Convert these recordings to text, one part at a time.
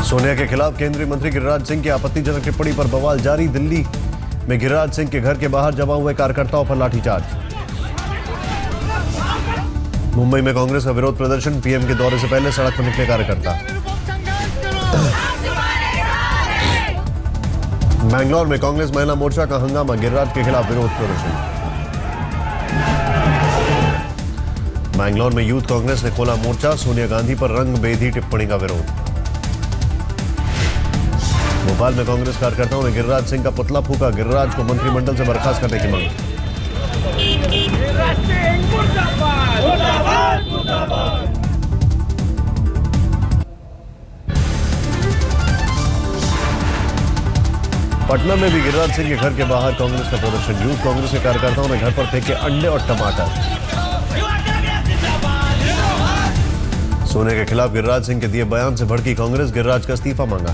सोनिया के खिलाफ केंद्रीय मंत्री गिरिराज सिंह की आपत्तिजनक टिप्पणी पर बवाल जारी। दिल्ली में गिरिराज सिंह के घर के बाहर जमा हुए कार्यकर्ताओं पर लाठीचार्ज। मुंबई में कांग्रेस का विरोध प्रदर्शन। पीएम के दौरे से पहले सड़क पर निकले कार्यकर्ता। बैंगलोर में कांग्रेस महिला मोर्चा का हंगामा। गिरिराज के खिलाफ विरोध प्रदर्शन। बैंगलोर में यूथ कांग्रेस ने खोला मोर्चा। सोनिया गांधी पर रंग बेधी टिप्पणी का विरोध। भोपाल में कांग्रेस कार्यकर्ताओं ने गिरिराज सिंह का पुतला फूंका। गिरिराज को मंत्रिमंडल से बर्खास्त करने की मांग। पटना में भी गिरिराज सिंह के घर के बाहर कांग्रेस का प्रदर्शन। यूथ कांग्रेस के कार्यकर्ताओं ने घर पर फेंके अंडे और टमाटर। सोनिया के खिलाफ गिरिराज सिंह के दिए बयान से भड़की कांग्रेस। गिरिराज का इस्तीफा मांगा।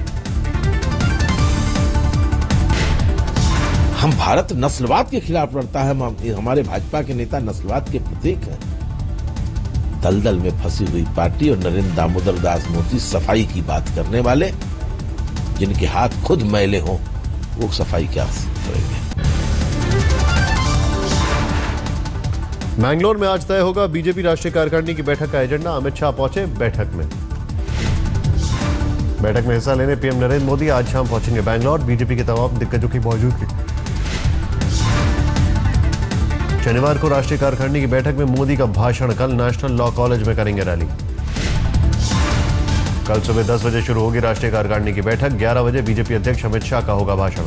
हम भारत नस्लवाद के खिलाफ लड़ता है। हमारे भाजपा के नेता नस्लवाद के प्रतीक है। दलदल में फंसी हुई पार्टी और नरेंद्र दामोदर दास मोदी सफाई की बात करने वाले, जिनके हाथ खुद मैले हों, वो सफाई क्या करेंगे। मैंगलोर में आज तय होगा बीजेपी राष्ट्रीय कार्यकारिणी की बैठक का एजेंडा। अमित शाह पहुंचे बैठक में। बैठक में हिस्सा लेने पीएम नरेंद्र मोदी आज शाम पहुंचेंगे बैंगलोर। बीजेपी के तमाम दिग्गजों की मौजूदगी। शनिवार को राष्ट्रीय कार्यकारिणी की बैठक में मोदी का भाषण। कल नेशनल लॉ कॉलेज में करेंगे रैली। कल सुबह 10 बजे शुरू होगी राष्ट्रीय कार्यकारिणी की बैठक। 11 बजे बीजेपी अध्यक्ष अमित शाह का होगा भाषण।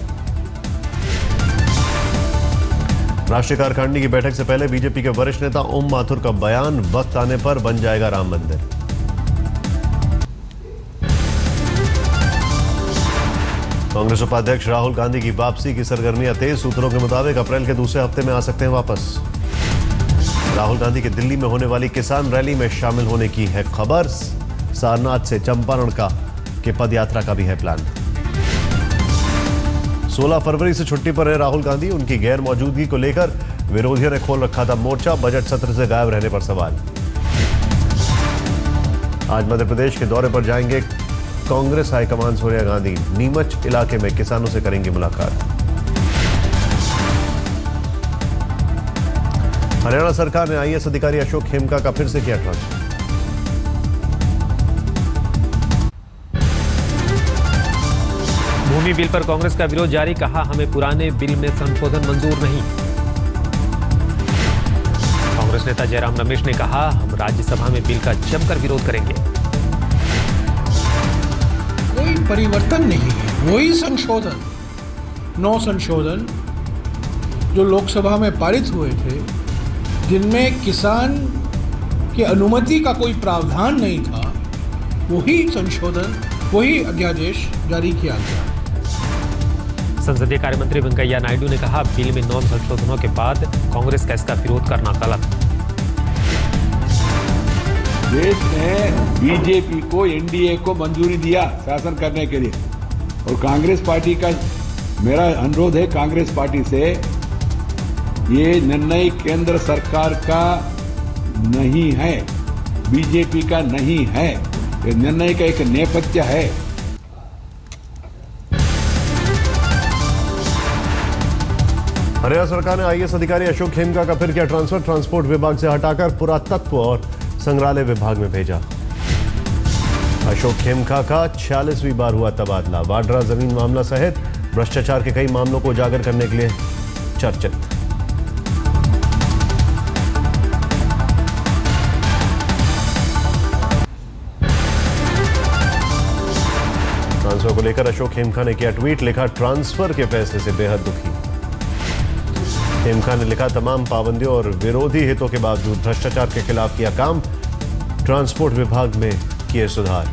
राष्ट्रीय कार्यकारिणी की बैठक से पहले बीजेपी के वरिष्ठ नेता ओम माथुर का बयान। वक्त आने पर बन जाएगा राम मंदिर। कांग्रेस उपाध्यक्ष राहुल गांधी की वापसी की सरगर्मियां तेज। सूत्रों के मुताबिक अप्रैल के दूसरे हफ्ते में आ सकते हैं वापस। राहुल गांधी के दिल्ली में होने वाली किसान रैली में शामिल होने की है खबर। सारनाथ से चंपारण के पद यात्रा का भी है प्लान। 16 फरवरी से छुट्टी पर है राहुल गांधी। उनकी गैर मौजूदगी को लेकर विरोधियों ने खोल रखा था मोर्चा। बजट सत्र से गायब रहने पर सवाल। आज मध्य प्रदेश के दौरे पर जाएंगे कांग्रेस हाईकमान सोनिया गांधी। नीमच इलाके में किसानों से करेंगे मुलाकात। हरियाणा सरकार ने आईएएस अधिकारी अशोक खेमका का फिर से किया ट्रांसफर। भूमि बिल पर कांग्रेस का विरोध जारी। कहा, हमें पुराने बिल में संशोधन मंजूर नहीं। कांग्रेस नेता जयराम रमेश ने कहा, हम राज्यसभा में बिल का जमकर विरोध करेंगे। कोई परिवर्तन नहीं है, वही संशोधन, 9 संशोधन जो लोकसभा में पारित हुए थे, जिनमें किसान की अनुमति का कोई प्रावधान नहीं था, वही संशोधन, वही अध्यादेश जारी किया गया। संसदीय कार्य मंत्री वेंकैया नायडू ने कहा, बिल में 9 संशोधनों के बाद कांग्रेस का इसका विरोध करना गलत। देश ने बीजेपी को, एनडीए को मंजूरी दिया शासन करने के लिए, और कांग्रेस पार्टी का मेरा अनुरोध है कांग्रेस पार्टी से, ये निर्णय केंद्र सरकार का नहीं है, बीजेपी का नहीं है, ये निर्णय का एक नेपथ्य है। हरियाणा सरकार ने आईएएस अधिकारी अशोक खेमका का फिर किया ट्रांसफर। ट्रांसपोर्ट विभाग से हटाकर पुरातत्व और संग्रहालय विभाग में भेजा। अशोक खेमका का 46वीं बार हुआ तबादला। वाड्रा जमीन मामला सहित भ्रष्टाचार के कई मामलों को उजागर करने के लिए चर्चित। ट्रांसफर को लेकर अशोक खेमका ने किया ट्वीट। लिखा, ट्रांसफर के फैसले से बेहद दुखी। खेमका ने लिखा, तमाम पाबंदियों और विरोधी हितों के बावजूद भ्रष्टाचार के खिलाफ किया काम। ट्रांसपोर्ट विभाग में किए सुधार।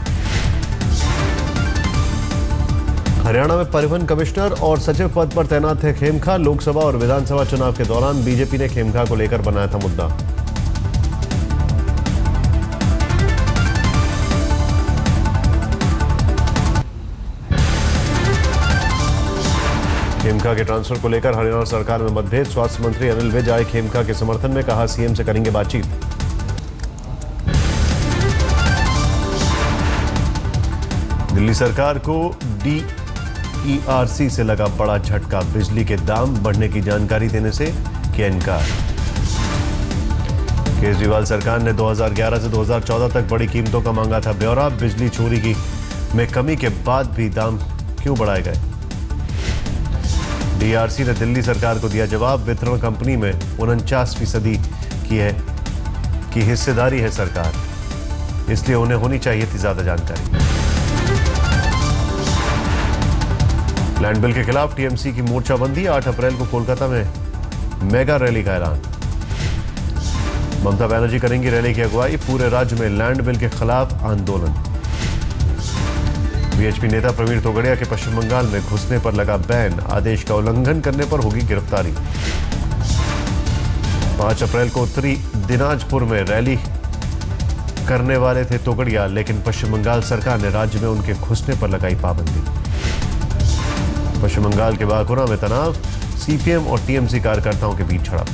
हरियाणा में परिवहन कमिश्नर और सचिव पद पर तैनात थे खेमका। लोकसभा और विधानसभा चुनाव के दौरान बीजेपी ने खेमका को लेकर बनाया था मुद्दा। खेमका के ट्रांसफर को लेकर हरियाणा सरकार में मतभेद। स्वास्थ्य मंत्री अनिल विज आए खेमका के समर्थन में। कहा, सीएम से करेंगे बातचीत। दिल्ली सरकार को DERC से लगा बड़ा झटका, बिजली के दाम बढ़ने की जानकारी देने से किया इनकार। केजरीवाल सरकार ने 2011 से 2014 तक बड़ी कीमतों का मांगा था ब्यौरा, बिजली चोरी में कमी के बाद भी दाम क्यों बढ़ाए गए। DERC ने दिल्ली सरकार को दिया जवाब, वितरण कंपनी में 49% की हिस्सेदारी है सरकार, इसलिए उन्हें होनी चाहिए थी ज्यादा जानकारी। लैंड बिल के खिलाफ TMC की मोर्चाबंदी, 8 अप्रैल को कोलकाता में मेगा रैली का ऐलान। ममता बनर्जी करेंगी रैली की अगुवाई, पूरे राज्य में लैंड बिल के खिलाफ आंदोलन। BHP नेता प्रवीण तोगड़िया के पश्चिम बंगाल में घुसने पर लगा बैन, आदेश का उल्लंघन करने पर होगी गिरफ्तारी। 5 अप्रैल को उत्तरी दिनाजपुर में रैली करने वाले थे तोगड़िया, लेकिन पश्चिम बंगाल सरकार ने राज्य में उनके घुसने पर लगाई पाबंदी। पश्चिम बंगाल के बांकुरा में तनाव, CPM और TMC कार्यकर्ताओं के बीच झड़प।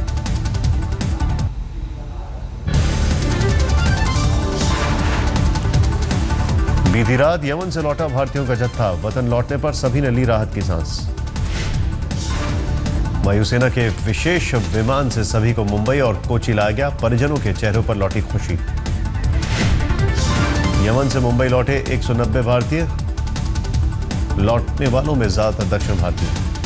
बीती रात यमन से लौटा भारतीयों का जत्था, वतन लौटने पर सभी ने ली राहत की सांस। वायुसेना के विशेष विमान से सभी को मुंबई और कोची लाया गया, परिजनों के चेहरों पर लौटी खुशी। यमन से मुंबई लौटे 190 भारतीय, लौटने वालों में ज्यादातर दक्षिण भारतीय।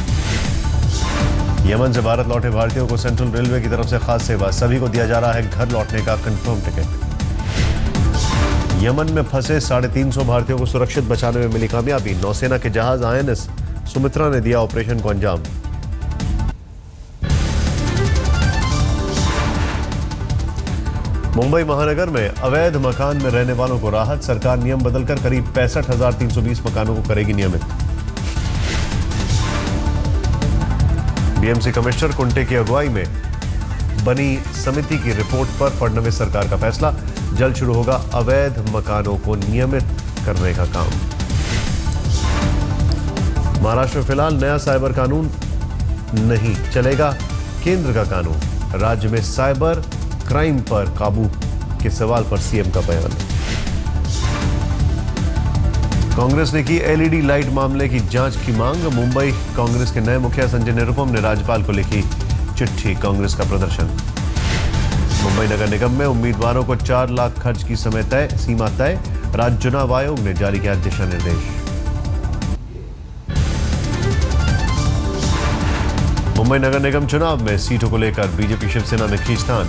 यमन से भारत लौटे भारतीयों को सेंट्रल रेलवे की तरफ से खास सेवा, सभी को दिया जा रहा है घर लौटने का कंफर्म टिकट। यमन में फंसे 350 भारतीयों को सुरक्षित बचाने में मिली कामयाबी, नौसेना के जहाज INS सुमित्रा ने दिया ऑपरेशन को अंजाम। मुंबई महानगर में अवैध मकान में रहने वालों को राहत, सरकार नियम बदलकर करीब 65,320 मकानों को करेगी नियमित। BMC कमिश्नर कुंटे की अगुवाई में बनी समिति की रिपोर्ट पर फडणवीस सरकार का फैसला, जल्द शुरू होगा अवैध मकानों को नियमित करने का काम। महाराष्ट्र में फिलहाल नया साइबर कानून नहीं चलेगा, केंद्र का कानून, राज्य में साइबर क्राइम पर काबू के सवाल पर CM का बयान। कांग्रेस ने की LED लाइट मामले की जांच की मांग, मुंबई कांग्रेस के नए मुखिया संजय निरुपम ने राज्यपाल को लिखी चिट्ठी, कांग्रेस का प्रदर्शन। मुंबई नगर निगम में उम्मीदवारों को 4 लाख खर्च की सीमा तय, राज्य चुनाव आयोग ने जारी किया दिशा निर्देश। मुंबई नगर निगम चुनाव में सीटों को लेकर बीजेपी शिवसेना में खींचतान।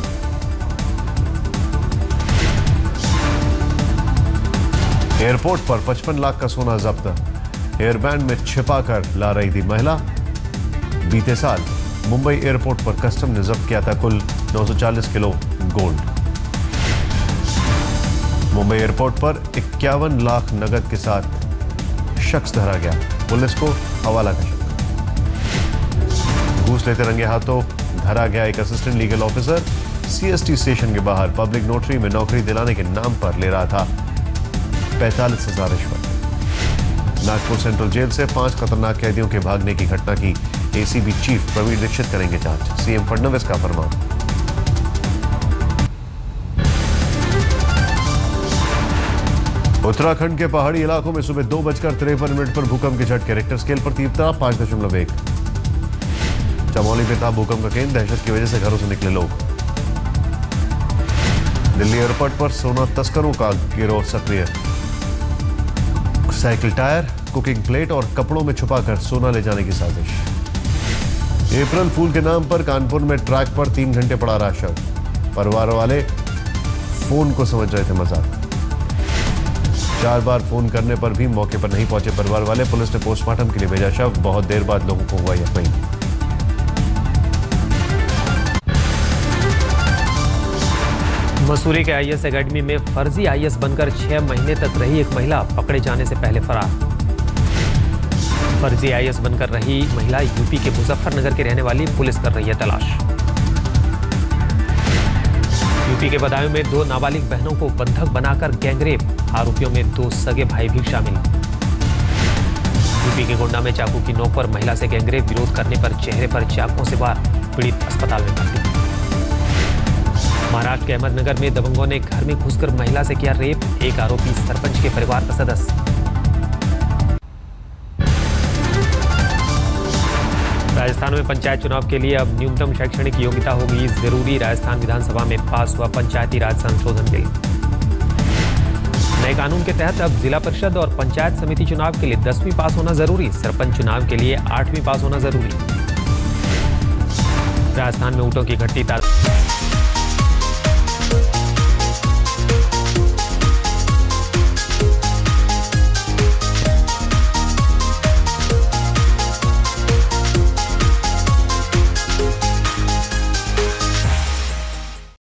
एयरपोर्ट पर 55 लाख का सोना जब्त, एयरबैंड में छिपाकर ला रही थी महिला। बीते साल मुंबई एयरपोर्ट पर कस्टम ने जब्त किया था कुल 940 किलो गोल्ड। मुंबई एयरपोर्ट पर 51 लाख नकद के साथ शख्स धरा गया, पुलिस को हवाला का शक। घूस लेते रंगे हाथों धरा गया एक assistant legal officer, CST station के बाहर पब्लिक नोटरी में नौकरी दिलाने के नाम पर ले रहा था 45,000 रिश्वत। नागपुर सेंट्रल जेल से 5 खतरनाक कैदियों के भागने की घटना की ACB चीफ प्रवीण दीक्षित करेंगे जांच, CM फडणवीस का फरमान। उत्तराखंड के पहाड़ी इलाकों में सुबह 2:53 पर भूकंप के झटके, रिक्टर स्केल पर तीव्रता 5.1। चमोली में था भूकंप का केंद्र, दहशत की वजह से घरों से निकले लोग। दिल्ली एयरपोर्ट पर सोना तस्करों का गिरोह सक्रिय, साइकिल टायर, कुकिंग प्लेट और कपड़ों में छुपाकर सोना ले जाने की साजिश। अप्रैल फूल के नाम पर कानपुर में ट्रैक पर 3 घंटे पड़ा रहा शव, परिवार वाले फोन को समझ रहे थे मजाक। 4 बार फोन करने पर भी मौके पर नहीं पहुंचे परिवार वाले, पुलिस ने पोस्टमार्टम के लिए भेजा शव, बहुत देर बाद लोगों को हुआ यकीन। मसूरी के IAS एकेडमी में फर्जी IAS बनकर 6 महीने तक रही एक महिला पकड़े जाने से पहले फरार। फर्जी IAS बनकर रही महिला यूपी के मुजफ्फरनगर की रहने वाली, पुलिस कर रही है तलाश। यूपी के बदायूं में 2 नाबालिग बहनों को बंधक बनाकर गैंगरेप, आरोपियों में 2 सगे भाई भी शामिल। यूपी के गोंडा में चाकू की नोक पर महिला से गैंगरेप, विरोध करने पर चेहरे पर चाकुओं से वार, पीड़ित अस्पताल में भर्ती। महाराष्ट्र के अहमदनगर में दबंगों ने घर में घुसकर महिला से किया रेप, एक आरोपी सरपंच के परिवार का सदस्य। राजस्थान में पंचायत चुनाव के लिए अब न्यूनतम शैक्षणिक योग्यता होगी जरूरी। राजस्थान विधानसभा में पास हुआ पंचायती राज संशोधन बिल। नए कानून के तहत अब जिला परिषद और पंचायत समिति चुनाव के लिए 10वीं पास होना जरूरी। सरपंच चुनाव के लिए 8वीं पास होना जरूरी। राजस्थान में ऊँटों की घटती तादाद